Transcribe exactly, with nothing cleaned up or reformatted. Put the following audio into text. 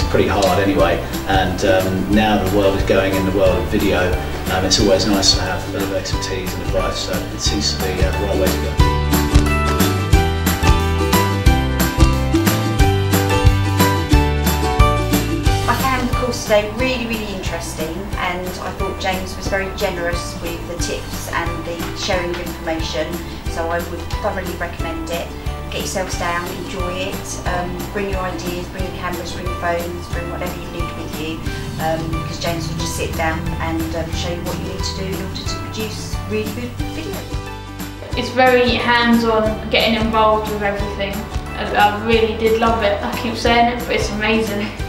pretty hard anyway, and um, now the world is going in the world of video. Um, it's always nice to have a bit of expertise and advice, so it seems to be uh, the right way to go. Today really really interesting, and I thought James was very generous with the tips and the sharing of information, so I would thoroughly recommend it. Get yourselves down, enjoy it, um, bring your ideas, bring your cameras, bring your phones, bring whatever you need with you, um, because James will just sit down and um, show you what you need to do in order to produce really good video. It's very hands-on, getting involved with everything. I, I really did love it. I keep saying it, but it's amazing.